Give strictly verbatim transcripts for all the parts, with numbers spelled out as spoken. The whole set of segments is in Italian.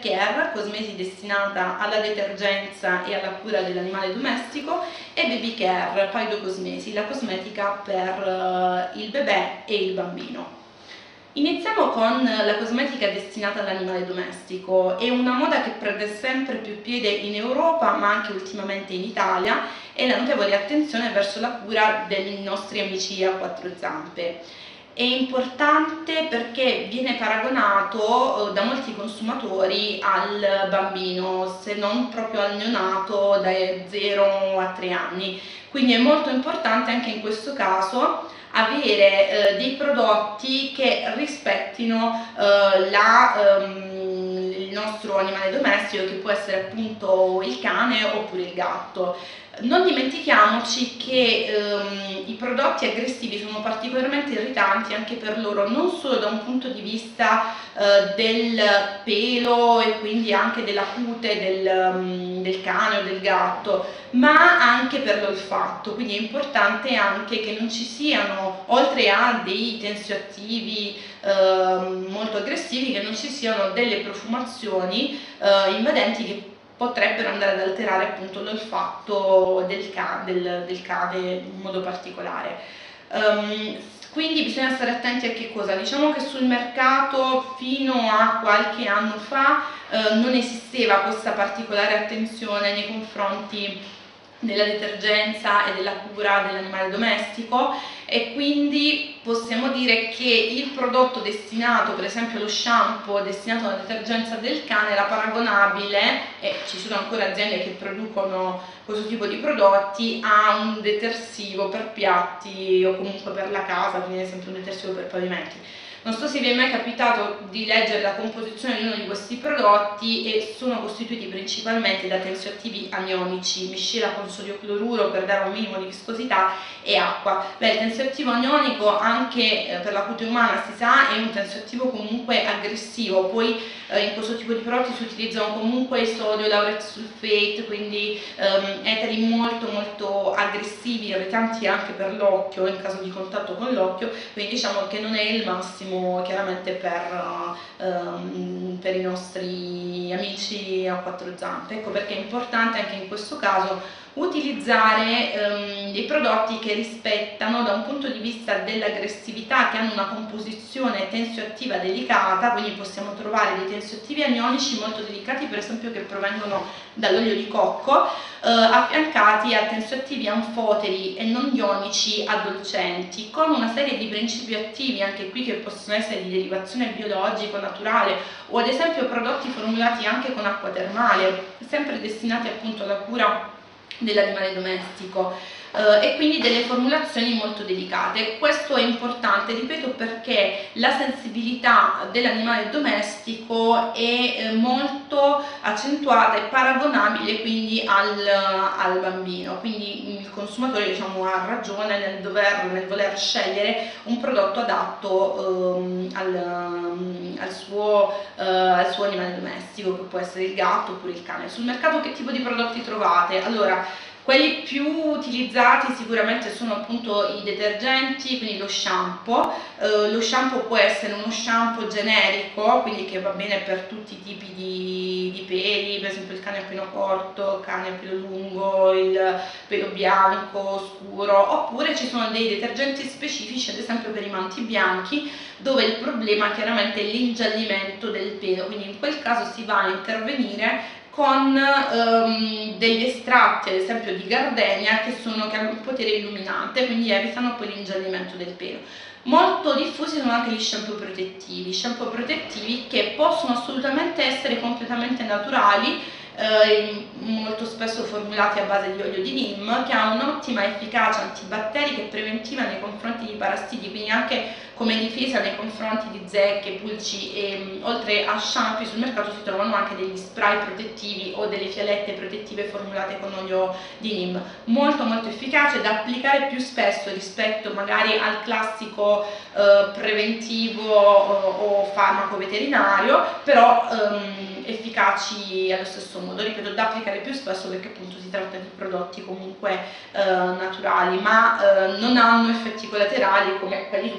Pet Care, cosmesi destinata alla detergenza e alla cura dell'animale domestico, e Baby Care, Paido Cosmesi, la cosmetica per il bebè e il bambino. Iniziamo con la cosmetica destinata all'animale domestico. È una moda che prende sempre più piede in Europa, ma anche ultimamente in Italia, e la notevole attenzione verso la cura dei nostri amici a quattro zampe. È importante perché viene paragonato da molti consumatori al bambino, se non proprio al neonato dai zero a tre anni, quindi è molto importante anche in questo caso avere eh, dei prodotti che rispettino eh, la, ehm, il nostro animale domestico, che può essere appunto il cane oppure il gatto. Non dimentichiamoci che ehm, i prodotti aggressivi sono particolarmente irritanti anche per loro, non solo da un punto di vista eh, del pelo e quindi anche della cute del, um, del cane o del gatto, ma anche per l'olfatto. Quindi è importante anche che non ci siano, oltre a dei tensioattivi eh, molto aggressivi, che non ci siano delle profumazioni eh, invadenti che potrebbero andare ad alterare appunto l'olfatto del, ca del, del cane in modo particolare. Um, quindi bisogna stare attenti a che cosa? Diciamo che sul mercato fino a qualche anno fa eh, non esisteva questa particolare attenzione nei confronti della detergenza e della cura dell'animale domestico, e quindi possiamo dire che il prodotto destinato, per esempio lo shampoo destinato alla detergenza del cane, era paragonabile, e ci sono ancora aziende che producono questo tipo di prodotti, a un detersivo per piatti o comunque per la casa, quindi ad esempio un detersivo per pavimenti. Non so se vi è mai capitato di leggere la composizione di uno di questi prodotti, e sono costituiti principalmente da tensioattivi anionici, miscela con sodio cloruro per dare un minimo di viscosità, e acqua. Beh, il tensioattivo anionico, anche eh, per la cute umana si sa, è un tensioattivo comunque aggressivo. Poi eh, in questo tipo di prodotti si utilizzano comunque il sodio, laureth sulfate, quindi ehm, eteri molto molto aggressivi, irritanti anche per l'occhio in caso di contatto con l'occhio, quindi diciamo che non è il massimo chiaramente per, um, per i nostri amici a quattro zampe. Ecco perché è importante anche in questo caso utilizzare um, dei prodotti che rispettano da un punto di vista dell'aggressività, che hanno una composizione tensioattiva delicata, quindi possiamo trovare dei tensioattivi anionici molto delicati, per esempio che provengono dall'olio di cocco, eh, affiancati a tensioattivi anfoteri e non ionici addolcenti, con una serie di principi attivi anche qui che possono essere di derivazione biologica, naturale, o ad esempio prodotti formulati anche con acqua termale, sempre destinati appunto alla cura dell'animale domestico, eh, e quindi delle formulazioni molto delicate. Questo è importante, ripeto, perché la sensibilità dell'animale domestico è eh, molto accentuata e paragonabile quindi al, al bambino, quindi il consumatore, diciamo, ha ragione nel, dover, nel voler scegliere un prodotto adatto ehm, al, al, suo, eh, al suo animale domestico, che può essere il gatto oppure il cane. Sul mercato che tipo di prodotti trovate? Allora, quelli più utilizzati sicuramente sono appunto i detergenti, quindi lo shampoo. Eh, lo shampoo può essere uno shampoo generico, quindi che va bene per tutti i tipi di, di peli, per esempio il cane a pelo corto, il cane a pelo lungo, il pelo bianco, scuro, oppure ci sono dei detergenti specifici, ad esempio per i manti bianchi, dove il problema chiaramente è l'ingiallimento del pelo, quindi in quel caso si va a intervenire con um, degli estratti, ad esempio di gardenia, che, sono, che hanno un potere illuminante, quindi evitano poi l'ingiallimento del pelo. Molto diffusi sono anche gli shampoo protettivi, shampoo protettivi che possono assolutamente essere completamente naturali, eh, molto spesso formulati a base di olio di neem, che ha un'ottima efficacia antibatterica e preventiva nei confronti di parassiti, quindi anche come difesa nei confronti di zecche, pulci, e oltre a shampoo sul mercato si trovano anche degli spray protettivi o delle fialette protettive formulate con olio di neem, molto molto efficace, da applicare più spesso rispetto magari al classico eh, preventivo o, o farmaco veterinario, però ehm, efficaci allo stesso modo, ripeto, da applicare più spesso perché appunto si tratta di prodotti comunque eh, naturali, ma eh, non hanno effetti collaterali come quelli che potrebbero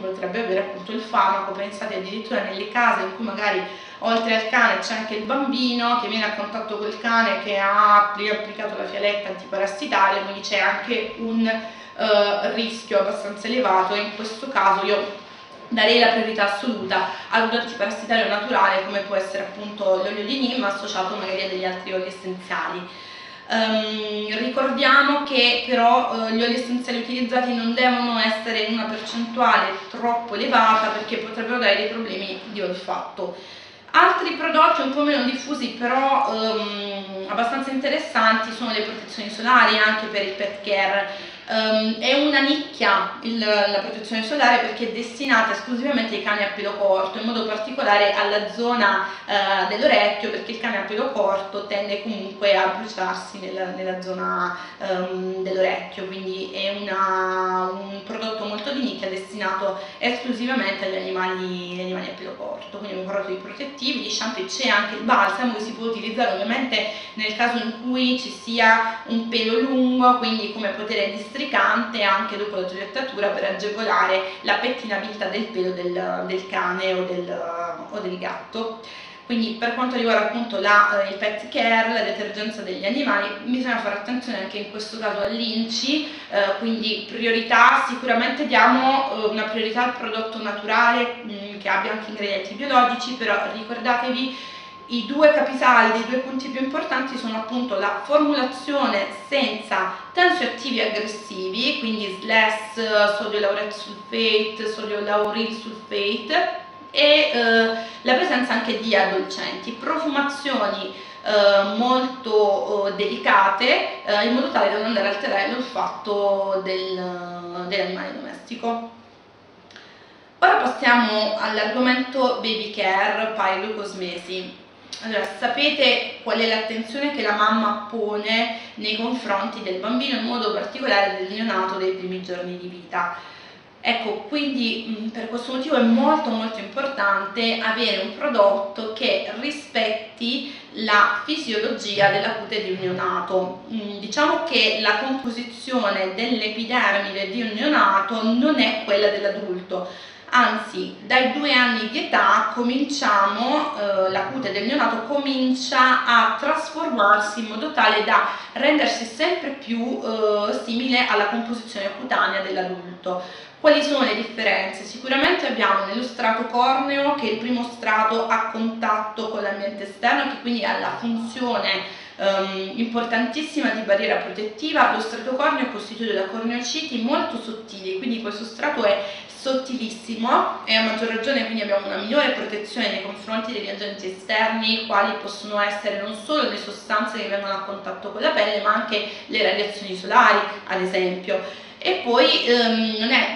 avere appunto il farmaco. Pensate addirittura nelle case in cui magari oltre al cane c'è anche il bambino che viene a contatto col cane che ha applicato la fialetta antiparassitaria, quindi c'è anche un uh, rischio abbastanza elevato, e in questo caso io darei la priorità assoluta ad un antiparassitario naturale come può essere appunto l'olio di neem associato magari a degli altri oli essenziali. Um, ricordiamo che però uh, gli oli essenziali utilizzati non devono essere in una percentuale troppo elevata perché potrebbero dare dei problemi di olfatto. Altri prodotti un po' meno diffusi però um, abbastanza interessanti sono le protezioni solari anche per il pet care. Um, è una nicchia il, la protezione solare perché è destinata esclusivamente ai cani a pelo corto, in modo particolare alla zona uh, dell'orecchio, perché il cane a pelo corto tende comunque a bruciarsi nella, nella zona um, dell'orecchio, quindi è una, un prodotto molto di nicchia destinato esclusivamente agli animali, agli animali a pelo corto. Quindi abbiamo parlato di protettivi, di shampoo, c'è anche il balsamo che si può utilizzare ovviamente nel caso in cui ci sia un pelo lungo, quindi come potere districante anche dopo la toilettatura per agevolare la pettinabilità del pelo del, del cane o del, o del gatto. Quindi per quanto riguarda appunto la, il pet care, la detergenza degli animali, bisogna fare attenzione anche in questo caso all'I N C I, eh, quindi priorità, sicuramente diamo eh, una priorità al prodotto naturale mh, che abbia anche ingredienti biologici, però ricordatevi i due capisaldi, i due punti più importanti sono appunto la formulazione senza tensioattivi aggressivi, quindi S L E S, sodio laureth sulfate, sodio lauril sulfate, e eh, la presenza anche di addolcenti, profumazioni eh, molto eh, delicate eh, in modo tale da non andare a alterare l'olfatto del, dell'animale domestico. Ora passiamo all'argomento baby care, pailocosmesi. Allora, sapete qual è l'attenzione che la mamma pone nei confronti del bambino, in modo particolare del neonato dei primi giorni di vita. Ecco, quindi mh, per questo motivo è molto molto importante avere un prodotto che rispetti la fisiologia della cute di un neonato. Mh, diciamo che la composizione dell'epidermide di un neonato non è quella dell'adulto. Anzi, dai due anni di età cominciamo, eh, la cute del neonato comincia a trasformarsi in modo tale da rendersi sempre più eh, simile alla composizione cutanea dell'adulto. Quali sono le differenze? Sicuramente abbiamo nello strato corneo, che è il primo strato a contatto con l'ambiente esterno, che quindi ha la funzione Um, importantissima di barriera protettiva. Lo strato corneo è costituito da corneociti molto sottili, quindi questo strato è sottilissimo e a maggior ragione quindi abbiamo una migliore protezione nei confronti degli agenti esterni, quali possono essere non solo le sostanze che vengono a contatto con la pelle, ma anche le radiazioni solari, ad esempio. E poi um, non è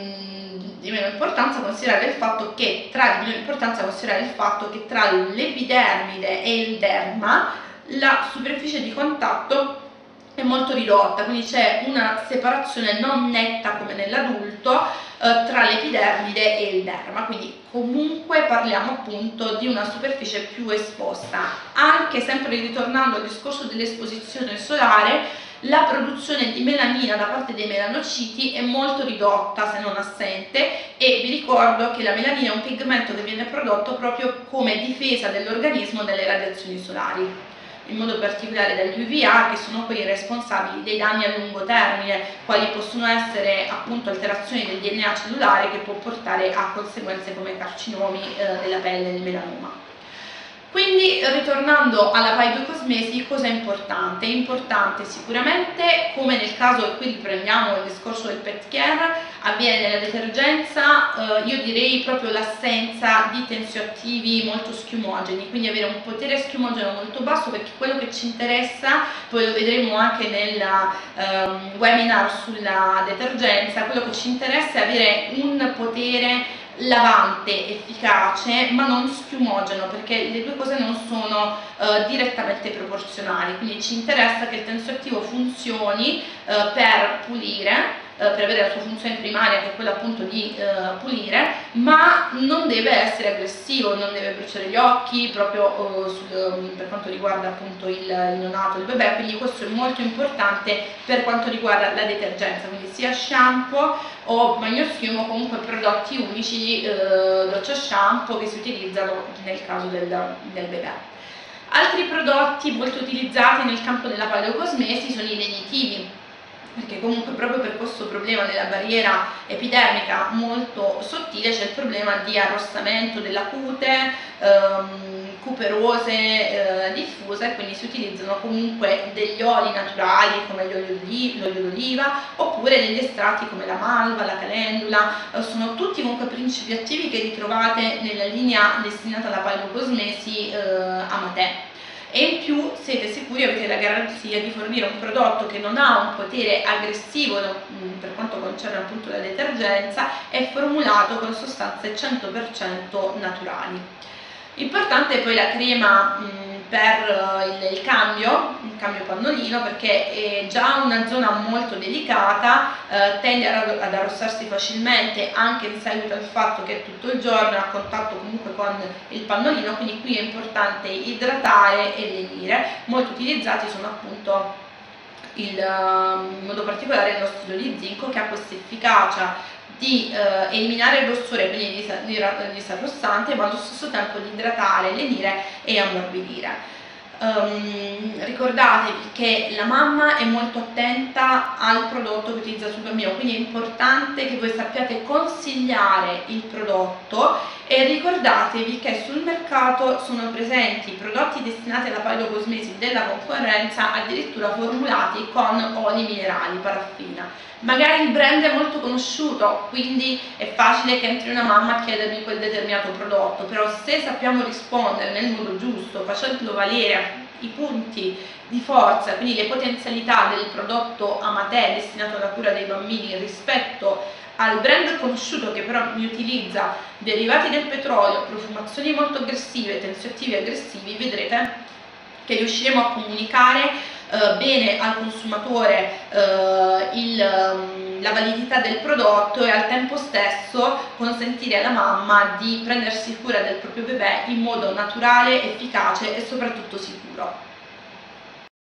um, di meno importanza considerare il fatto che tra di meno importanza considerare il fatto che tra l'epidermide e il derma la superficie di contatto è molto ridotta, quindi c'è una separazione non netta come nell'adulto eh, tra l'epidermide e il derma, quindi comunque parliamo appunto di una superficie più esposta. Anche sempre ritornando al discorso dell'esposizione solare, la produzione di melanina da parte dei melanociti è molto ridotta, se non assente, e vi ricordo che la melanina è un pigmento che viene prodotto proprio come difesa dell'organismo dalle radiazioni solari, in modo particolare dagli U V A, che sono quelli responsabili dei danni a lungo termine, quali possono essere appunto alterazioni del D N A cellulare, che può portare a conseguenze come carcinomi eh, della pelle e del melanoma. Quindi, ritornando alla paidocosmesi, cosa è importante? È importante sicuramente, come nel caso, e qui riprendiamo il discorso del pet care, avviene nella detergenza, eh, io direi proprio l'assenza di tensioattivi molto schiumogeni, quindi avere un potere schiumogeno molto basso, perché quello che ci interessa, poi lo vedremo anche nel ehm, webinar sulla detergenza, quello che ci interessa è avere un potere lavante efficace ma non schiumogeno, perché le due cose non sono eh, direttamente proporzionali, quindi ci interessa che il tensioattivo funzioni eh, per pulire per avere la sua funzione primaria, che è quella appunto di eh, pulire, ma non deve essere aggressivo, non deve bruciare gli occhi proprio eh, sul, per quanto riguarda appunto il, il neonato, il bebè, quindi questo è molto importante per quanto riguarda la detergenza, quindi sia shampoo o bagnoschiuma o comunque prodotti unici, eh, doccia shampoo, che si utilizzano nel caso del, del bebè. Altri prodotti molto utilizzati nel campo della paleocosmesi sono i lenitivi, perché comunque proprio per questo problema della barriera epidermica molto sottile c'è il problema di arrossamento della cute, ehm, cuperose eh, diffuse, e quindi si utilizzano comunque degli oli naturali come l'olio d'oliva oppure degli estratti come la malva, la calendula, eh, sono tutti comunque principi attivi che ritrovate nella linea destinata alla paleocosmesi eh, Amatè. E in più siete sicuri, avete la garanzia di fornire un prodotto che non ha un potere aggressivo per quanto concerne appunto la detergenza, è formulato con sostanze cento per cento naturali. Importante è poi la crema mh, per il, il cambio, il cambio pannolino, perché è già una zona molto delicata, eh, tende ad arrossarsi facilmente anche in seguito al fatto che è tutto il giorno a contatto comunque con il pannolino, quindi qui è importante idratare e lenire. Molto utilizzati sono appunto il, in modo particolare lo stilo di zinco, che ha questa efficacia di eh, eliminare il rossore, quindi disarrossante, ma allo stesso tempo di idratare, lenire e ammorbidire. Um, ricordatevi che la mamma è molto attenta al prodotto che utilizza sul bambino, quindi è importante che voi sappiate consigliare il prodotto, e ricordatevi che sul mercato sono presenti prodotti destinati alla paleocosmesi della concorrenza addirittura formulati con oli minerali, paraffina. Magari il brand è molto conosciuto, quindi è facile che entri una mamma a chiedermi quel determinato prodotto, però se sappiamo rispondere nel modo giusto, facendo valere i punti di forza, quindi le potenzialità del prodotto Amatè destinato alla cura dei bambini rispetto al brand conosciuto che però mi utilizza derivati del petrolio, profumazioni molto aggressive, tensioattivi aggressivi, vedrete che riusciremo a comunicare Uh, bene al consumatore uh, il, um, la validità del prodotto, e al tempo stesso consentire alla mamma di prendersi cura del proprio bebè in modo naturale, efficace e soprattutto sicuro.